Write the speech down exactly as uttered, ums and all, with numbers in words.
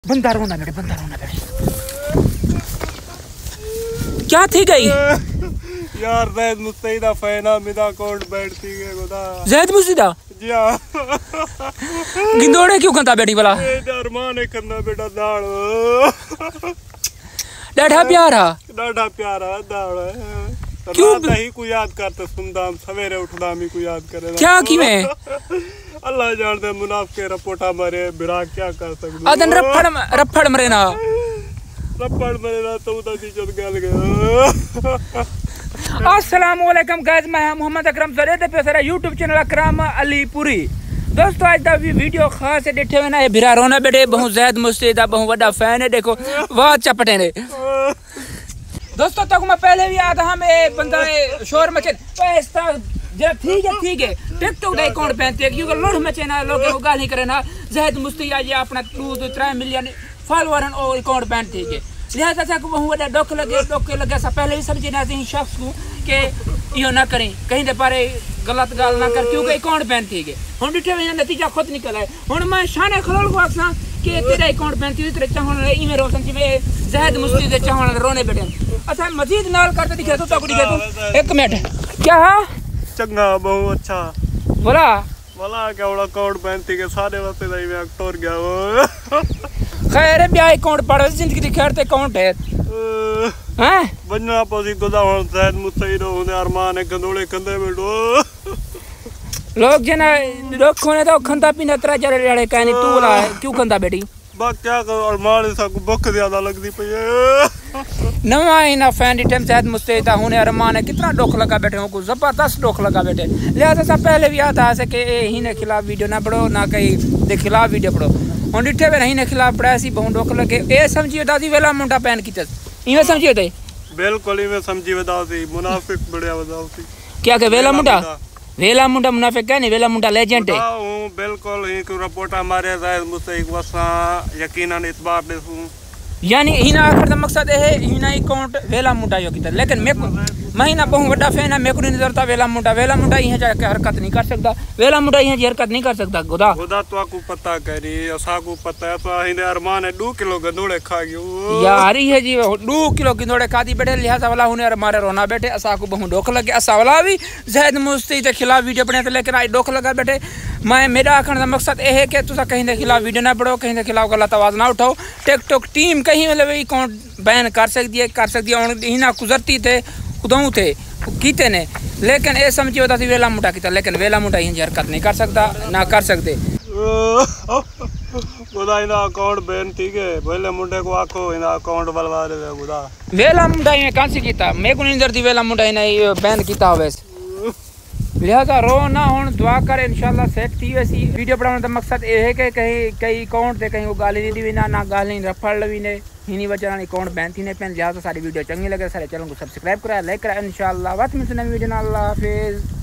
बंदा रोना बेटे, बंदा रोना बेटे। क्या थी गई यार जैद मुस्तैदा फैना मिदा कोड बैठती है खुदा जैद मुस्तैदा जी हां गिंदोड़े क्यों कंदा बेटी वाला ए अरमान है करना बेटा दाल डाढ़ा प्यारा डाढ़ा प्यारा दाल क्यों नहीं को याद करते सुनदाम सवेरे उठदा मी को याद करे क्या की मैं अल्लाह जानते मुनाफिक रपोटा मारे बिरा क्या कर सकते अदन रफड़ रफड़ मरे ना रफड़ मरे ना तो उदा दी चल गल गया। अस्सलाम वालेकुम गाइस, मैं मोहम्मद अकरम सरेद पे सरा यूट्यूब चैनल अकरम अलीपुरी। दोस्तों आज दा वीडियो खास है डिठे ना बिरा रोना बेटे बहुत जैद मुस्तैदा बहुत बड़ा फैन है। देखो वाह चपटे ने दोस्तों तक मैं पहले भी आता हम ए बंदा शोर मचे पैसा जरा ठीक है ठीक है टिकटॉक का अकाउंट पहनते हैं क्योंकि लोग मचे ना लोग को गाली करे ना जैद मुस्तैदा ये अपना टू टू तीन मिलियन फॉलोअर और अकाउंट पहनते हैं लिहाजा सा बहुत बड़ा दुख लगे दुख लगे सा पहले भी समझे ना शख्स को के यो ना करें कहीं दे पारे गलत गाल ना कर क्योंकि अकाउंट पहनते है हम डिठे में नतीजा खुद निकल है। हुन मैं शाने खलोल को आखसा के तेरा अकाउंट पहनती हुई तेरे चाहण ई में रोशन जी में जैद मुस्तैदा चाहण रोने बैठे अच्छा मजीद नाल करते दिखे तो तक दिखे तो एक मिनट क्या चंगा बहुत अच्छा बोला बोला क्या बड़ा अकाउंट पहनती के सारे वक्त नहीं मैं टोर गया वो खैर ब्याह अकाउंट पढ़ जिंदगी दी खैर ते अकाउंट है हैं बनना पसी तो दा हुन जैद मुस्तैदा होने अरमान है गंदोले कंदे बैठो लोग जना लोग खोने तो खंदा पीना तरह जरे जड़े कहनी तू ला क्यों खंदा बेटी बा क्या कर अरमान सा को भूख ज्यादा लगदी पई है नवा इना फैन दी टाइम जैद मुस्तैदा होने अरमान है कितना दुख लगा बैठे को जबरदस्त दुख लगा बैठे। लिहाजा सा पहले भी आता है कि ही ने खिलाफ वीडियो ना पढ़ो ना कहीं दे खिलाफ वीडियो पढ़ो हुन डिठे वे नहीं ने खिलाफ पढ़ा सी बहुत दुख लगे ए समझियो दादी वेला मुंडा पहन की इवे समझियो ते बिल्कुल इवे समझी वदाओ सी मुनाफिक बढ़िया वदाओ सी क्या के वेला मुंडा वेला मुंडा मुनाफिक है नहीं वेला मुंडा लेजेंड है हां बिल्कुल ही को रिपोर्ट मारे जैद मुस्तैदा वसा यकीनन इस बात दे सु यानी हिना आखिर दा मकसद है हिना अकाउंट वेला मुंडा यो की लेकिन मैं महीना बहुत बड़ा फैन है मैं को नहीं नजरता वेला मुंडा वेला मुंडा यहां जाके हरकत नहीं कर सकता वेला मुंडा यहां जी हरकत नहीं कर सकता खुदा खुदा तो आपको पता करी असा को पता है तो हिने अरमान है दो किलो गंदोड़े खा गयो यार ये जी दो किलो गंदोड़े खादी बैठे लिहाजा वाला हुने मारे रोना बैठे असा को बहुत दुख लगे असा वाला भी जैद मुस्तैदा के खिलाफ वीडियो बने थे लेकिन आज दुख लगा बैठे मैं मेरा आखण दा मकसद ए है कि तुसा कहीं दे खिलाफ वीडियो ना पढ़ो कहीं दे खिलाफ गलत आवाज ना उठाओ टिकटॉक टीम कहीं मतलब अकाउंट बैन कर सकती है कर सकती है हिना गुजरती थे खुदाऊ थे कीते ने लेकिन ए समझियो ता वेला मुंडा कीता लेकिन वेला मुंडा यहां हरकत नहीं कर सकता ना कर सकते खुदा इना अकाउंट बैन ठीक है पहले मुंडे को आखो इना अकाउंट बलवा दे खुदा वेला मुंडा ये कांसी कीता मैं को नहीं दर्दी वेला मुंडा इना बैन कीता होवे लिहाजा रो ना हुन दुआ कर इंशाल्लाह सेट थी वैसी वीडियो बनाने का मकसद ये है कि कहीं कई अकाउंट से कहीं वो गाली दी भी ना ना गाली रफड़ लवी ने हिनी वजह अकाउंट बैन थी ने पेन लिहाजा सारी वीडियो चंगी लगे सारे चैनल को सब्सक्राइब करा लाइक करा इंशाल्लाह बात में सुना वीडियो ना अल्लाह हाफिज।